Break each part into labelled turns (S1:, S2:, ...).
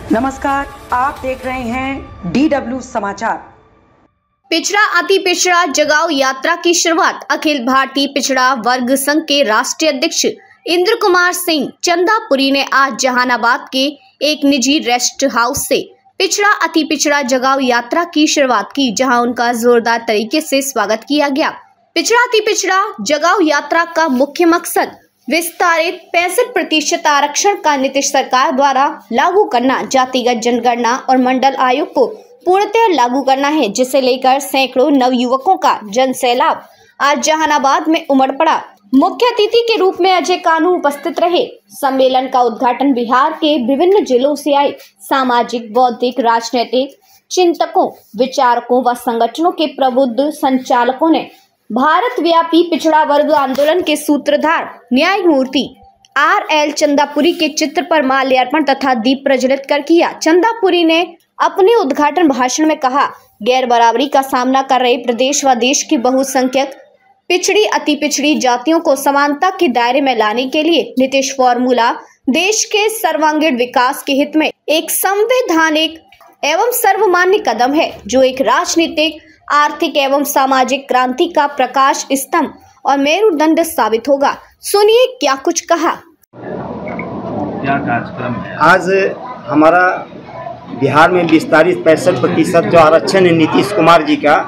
S1: नमस्कार, आप देख रहे हैं DW समाचार।
S2: पिछड़ा अति पिछड़ा जगाओ यात्रा की शुरुआत अखिल भारतीय पिछड़ा वर्ग संघ के राष्ट्रीय अध्यक्ष इंद्र कुमार सिंह चंदापुरी ने आज जहानाबाद के एक निजी रेस्ट हाउस से पिछड़ा अति पिछड़ा जगाओ यात्रा की शुरुआत की, जहां उनका जोरदार तरीके से स्वागत किया गया। पिछड़ा अति पिछड़ा जगाओ यात्रा का मुख्य मकसद विस्तारित 65% आरक्षण का नीतीश सरकार द्वारा लागू करना, जातिगत जनगणना और मंडल आयोग को पूर्णतः लागू करना है, जिसे लेकर सैकड़ों नवयुवकों का जन सैलाब आज जहानाबाद में उमड़ पड़ा। मुख्य अतिथि के रूप में अजय कानू उपस्थित रहे। सम्मेलन का उद्घाटन बिहार के विभिन्न जिलों से आए सामाजिक, बौद्धिक, राजनीतिक चिंतकों, विचारकों व संगठनों के प्रबुद्ध संचालकों ने भारत व्यापी पिछड़ा वर्ग आंदोलन के सूत्रधार न्यायमूर्ति RL चंदापुरी के चित्र पर माल्यार्पण तथा दीप प्रज्वलित कर किया। चंदापुरी ने अपने उद्घाटन भाषण में कहा, गैर बराबरी का सामना कर रहे प्रदेश व देश की बहुसंख्यक पिछड़ी अति पिछड़ी जातियों को समानता के दायरे में लाने के लिए नीतीश फॉर्मूला देश के सर्वांगीण विकास के हित में एक संवैधानिक एवं सर्वमान्य कदम है, जो एक राजनीतिक, आर्थिक एवं सामाजिक क्रांति का प्रकाश स्तंभ और मेरुदंड साबित होगा। सुनिए क्या कुछ कहा।
S3: क्या कार्यक्रम है?
S4: आज हमारा बिहार में विस्तारित 65% जो आरक्षण है नीतीश कुमार जी का,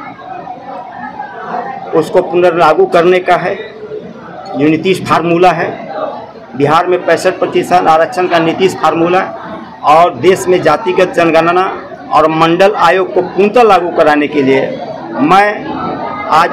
S4: उसको पुनर्लागू करने का है। जो नीतीश फार्मूला है, बिहार में 65% आरक्षण का नीतीश फार्मूला और देश में जातिगत जनगणना और मंडल आयोग को पूर्णतः लागू कराने के लिए मैं आज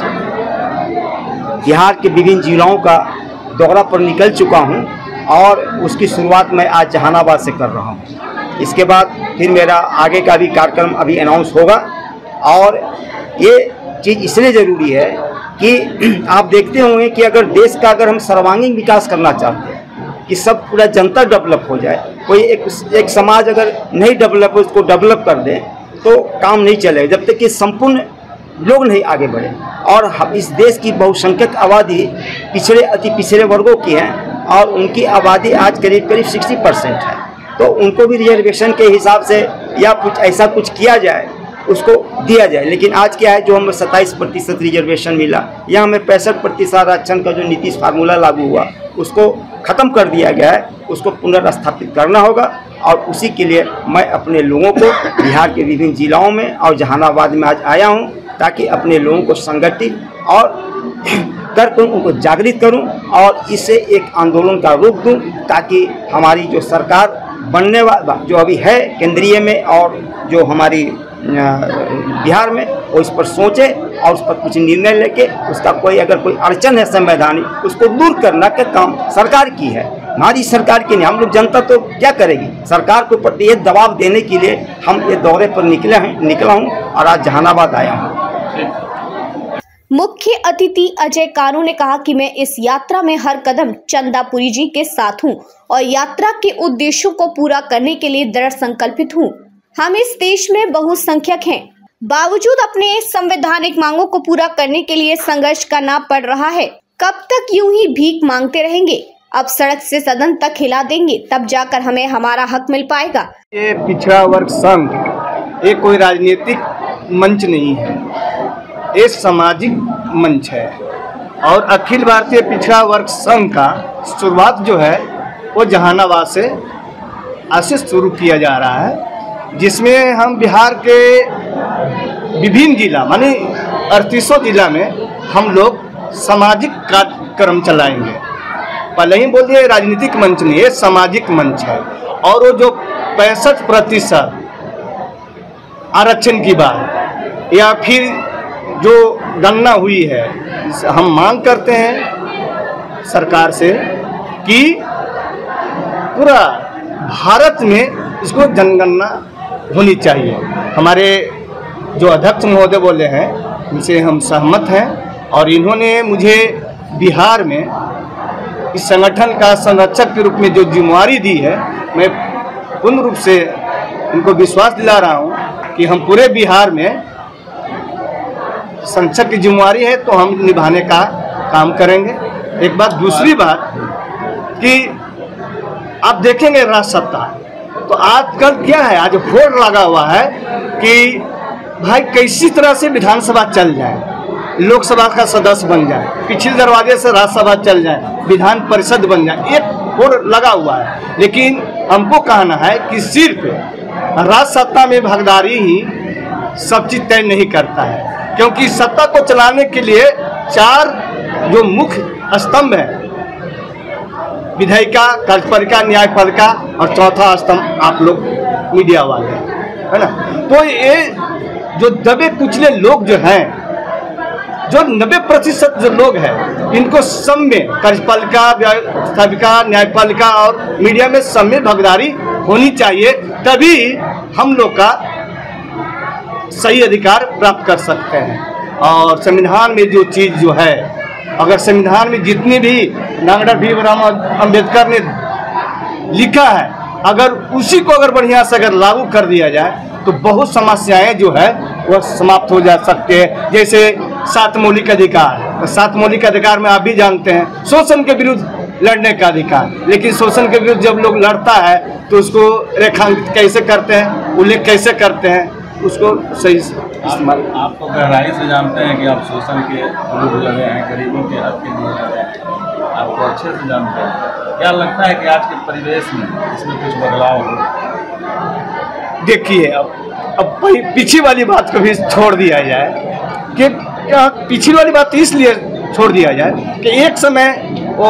S4: बिहार के विभिन्न जिलों का दौरा पर निकल चुका हूं और उसकी शुरुआत मैं आज जहानाबाद से कर रहा हूं। इसके बाद फिर मेरा आगे का भी कार्यक्रम अभी अनाउंस होगा। और ये चीज़ इसलिए ज़रूरी है कि आप देखते होंगे कि अगर हम सर्वांगीण विकास करना चाहते हैं कि सब पूरा जनता डेवलप हो जाए, कोई एक समाज अगर नहीं डेवलप हो, उसको डेवलप कर दें तो काम नहीं चलेगा जब तक कि संपूर्ण लोग नहीं आगे बढ़े। और इस देश की बहुसंख्यक आबादी पिछड़े अति पिछड़े वर्गों की है और उनकी आबादी आज करीब 60% है। तो उनको भी रिजर्वेशन के हिसाब से या कुछ ऐसा कुछ किया जाए, उसको दिया जाए। लेकिन आज क्या है, जो हमें 27% रिजर्वेशन मिला या हमें 65% आरक्षण का जो नीतीश फार्मूला लागू हुआ उसको ख़त्म कर दिया गया है, उसको पुनर्स्थापित करना होगा। और उसी के लिए मैं अपने लोगों को बिहार के विभिन्न जिलों में और जहानाबाद में आज आया हूं, ताकि अपने लोगों को संगठित और कर उनको जागृत करूं और इससे एक आंदोलन का रूप दूं, ताकि हमारी जो सरकार बनने वाला जो अभी है केंद्रीय में और जो हमारी बिहार में, वो इस पर सोचे और उस पर कुछ निर्णय लेके उसका अगर कोई अड़चन है संवैधानिक, उसको दूर करना का काम सरकार की है, हमारी सरकार की नहीं। हम लोग जनता तो क्या करेगी, सरकार को प्रति ये दबाव देने के लिए हम ये दौरे पर निकला हूँ और आज जहानाबाद आया हूँ।
S2: मुख्य अतिथि अजय कानू ने कहा कि मैं इस यात्रा में हर कदम चंदापुरी जी के साथ हूं और यात्रा के उद्देश्यों को पूरा करने के लिए दृढ़ संकल्पित हूं। हम इस देश में बहुसंख्यक हैं, बावजूद अपने संवैधानिक मांगों को पूरा करने के लिए संघर्ष करना पड़ रहा है। कब तक यूं ही भीख मांगते रहेंगे? अब सड़क से सदन तक हिला देंगे, तब जाकर हमें हमारा हक मिल पाएगा।
S5: ये पिछड़ा वर्ग संघ ये कोई राजनीतिक मंच नहीं है, ये सामाजिक मंच है। और अखिल भारतीय पिछड़ा वर्ग संघ का शुरुआत जो है वो जहानाबाद से आज से शुरू किया जा रहा है, जिसमें हम बिहार के विभिन्न जिला माने 38 जिला में हम लोग सामाजिक कार्यक्रम चलाएंगे। पहले ही बोल दिए, राजनीतिक मंच नहीं है, सामाजिक मंच है। और वो जो 65% आरक्षण की बात या फिर जो गणना हुई है, हम मांग करते हैं सरकार से कि पूरा भारत में इसको जनगणना होनी चाहिए। हमारे जो अध्यक्ष महोदय बोले हैं उनसे हम सहमत हैं और इन्होंने मुझे बिहार में इस संगठन का संरक्षक के रूप में जो जिम्मेवारी दी है, मैं पूर्ण रूप से इनको विश्वास दिला रहा हूं कि हम पूरे बिहार में संरक्षक की जिम्मेवारी है तो हम निभाने का काम करेंगे। एक बात, दूसरी बात कि आप देखेंगे राज सत्ता तो आजकल क्या है, आज होड़ लगा हुआ है कि भाई कैसी तरह से विधानसभा चल जाए, लोकसभा का सदस्य बन जाए, पिछले दरवाजे से राज्यसभा चल जाए, विधान परिषद बन जाए, एक होड़ लगा हुआ है। लेकिन हमको कहना है कि सिर्फ राज सत्ता में भागीदारी ही सब चीज तय नहीं करता है, क्योंकि सत्ता को चलाने के लिए 4 जो मुख्य स्तंभ है, विधायिका, कार्यपालिका, न्यायपालिका और चौथा स्तंभ आप लोग मीडिया वाले, है ना। तो ये जो दबे कुचले लोग जो हैं, जो 90% जो लोग हैं, इनको सब में कार्यपालिका, व्यवस्थापिका, न्यायपालिका और मीडिया में सब में भागीदारी होनी चाहिए, तभी हम लोग का सही अधिकार प्राप्त कर सकते हैं। और संविधान में जो चीज़ जो है, अगर संविधान में जितनी भी डॉक्टर भीमराव अंबेडकर ने लिखा है, अगर उसी को अगर बढ़िया से अगर लागू कर दिया जाए तो बहुत समस्याएं जो है वह समाप्त हो जा सकते हैं। जैसे 7 मौलिक अधिकार, 7 मौलिक अधिकार में आप भी जानते हैं, शोषण के विरुद्ध लड़ने का अधिकार, लेकिन शोषण के विरुद्ध जब लोग लड़ता है तो उसको रेखांकित कैसे करते हैं, उल्लेख कैसे करते हैं, उसको सही इस्तेमाल।
S3: आप तो गहराई से जानते हैं कि आप शोषण के विरुद्ध लगे हैं, गरीबों के हक के लिए लगे हैं, आपको अच्छे से जानते हैं। क्या लगता है कि आज के परिवेश में इसमें कुछ बदलाव हो?
S5: देखिए, अब पीछे वाली बात को भी छोड़ दिया जाए कि क्या पीछे वाली बात इसलिए छोड़ दिया जाए कि एक समय वो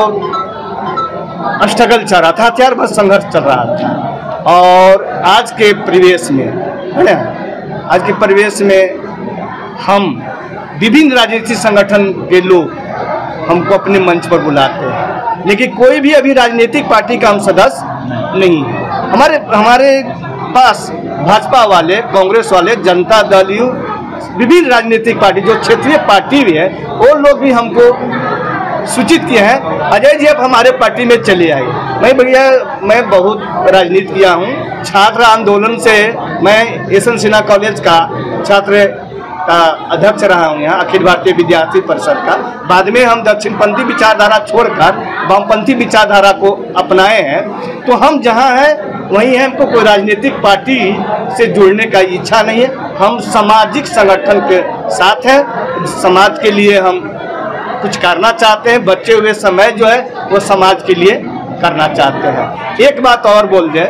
S5: स्ट्रगल चल रहा था, हथियारबंद संघर्ष चल रहा था, और आज के परिवेश में, है ना, आज के परिवेश में हम विभिन्न राजनीतिक संगठन के लोग हमको अपने मंच पर बुलाते हैं, लेकिन कोई भी अभी राजनीतिक पार्टी का हम सदस्य नहीं है। हमारे पास भाजपा वाले, कांग्रेस वाले, जनता दल, विभिन्न राजनीतिक पार्टी, जो क्षेत्रीय पार्टी भी है, वो लोग भी हमको सूचित किए हैं, अजय जी आप हमारे पार्टी में चले आए। मैं भैया, मैं बहुत राजनीति किया हूँ, छात्र आंदोलन से मैं यशवंत सिन्हा कॉलेज का छात्र का अध्यक्ष रहा हूँ, यहाँ अखिल भारतीय विद्यार्थी परिषद का। बाद में हम दक्षिणपंथी विचारधारा छोड़कर वामपंथी विचारधारा को अपनाए हैं। तो हम जहाँ हैं वहीं हैं, हमको कोई राजनीतिक पार्टी से जुड़ने का इच्छा नहीं है। हम सामाजिक संगठन के साथ हैं, समाज के लिए हम कुछ करना चाहते हैं, बचे हुए समय जो है वो समाज के लिए करना चाहते हैं। एक बात और बोल दे,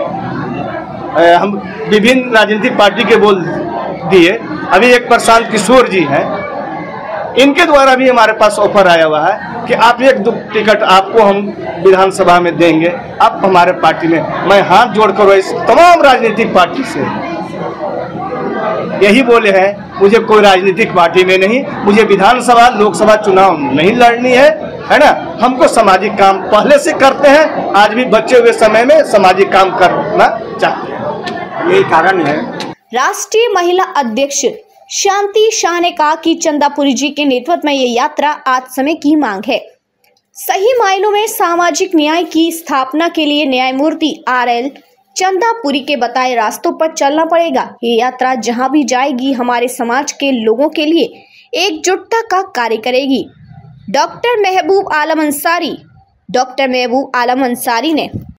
S5: हम विभिन्न राजनीतिक पार्टी के बोल दिए, अभी एक प्रशांत किशोर जी हैं, इनके द्वारा भी हमारे पास ऑफर आया हुआ है कि आप 1-2 टिकट आपको हम विधानसभा में देंगे, आप हमारे पार्टी में। मैं हाथ जोड़कर इस तमाम राजनीतिक पार्टी से यही बोले हैं, मुझे कोई राजनीतिक पार्टी में नहीं, मुझे विधानसभा लोकसभा चुनाव नहीं लड़नी है ना। हमको सामाजिक काम पहले से करते हैं, आज भी बचे हुए समय में सामाजिक काम करना चाहते हैं, यही कारण है।
S2: राष्ट्रीय महिला अध्यक्ष शांति शाह ने कहा कि चंदापुरी जी के नेतृत्व में ये यात्रा आज समय की मांग है। सही मायनों में सामाजिक न्याय की स्थापना के लिए न्यायमूर्ति RL चंदापुरी के बताए रास्तों पर चलना पड़ेगा। ये यात्रा जहां भी जाएगी हमारे समाज के लोगों के लिए एकजुटता का कार्य करेगी। डॉक्टर महबूब आलम अंसारी ने